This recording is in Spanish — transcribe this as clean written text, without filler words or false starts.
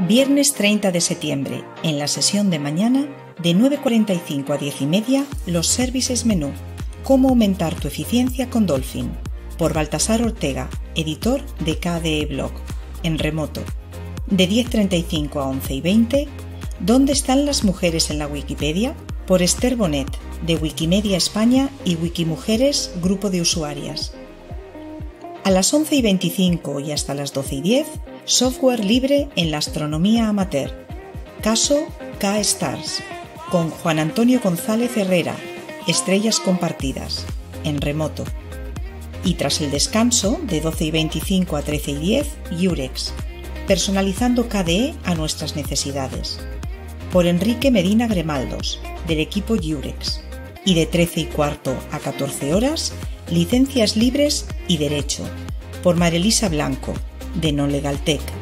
Viernes 30 de septiembre, en la sesión de mañana, de 9:45 a 10:30, los Services Menú. Cómo aumentar tu eficiencia con Dolphin, por Baltasar Ortega, editor de KDE Blog, en remoto. De 10:35 a 11:20, ¿dónde están las mujeres en la Wikipedia? Por Esther Bonet, de Wikimedia España y Wikimujeres, grupo de usuarias. A las 11:25 y hasta las 12:10, software libre en la astronomía amateur. Caso K-Stars, con Juan Antonio González Herrera, Estrellas compartidas, en remoto. Y tras el descanso, de 12:25 a 13:10, Yurex, personalizando KDE a nuestras necesidades, por Enrique Medina Gremaldos, del equipo Yurex. Y de 13:15 a 14 horas, Licencias libres y derecho, por Marilisa Blanco, de Non Legal Tech.